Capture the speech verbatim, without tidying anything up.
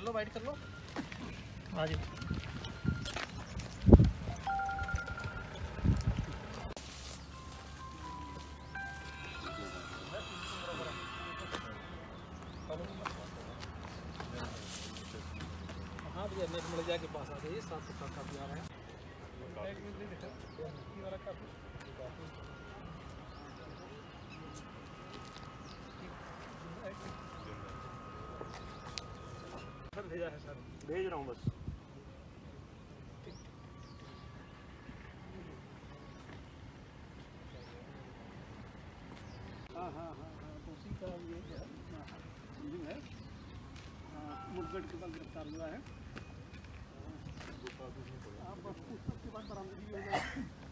लो, white कर लो। हाँ जी। हाँ भैया, नेट मिल जाए के पास आ जाइए, साफ सुथरा काफी आ रहा है। भेजा है सर, भेज रहा हूँ बस। हाँ हाँ हाँ हाँ, तो उसी का ये है, है मुठभेड़ के बाद गिरफ्तार हुआ है। आप बस उसके बाद बरामदगी हो जाएगी।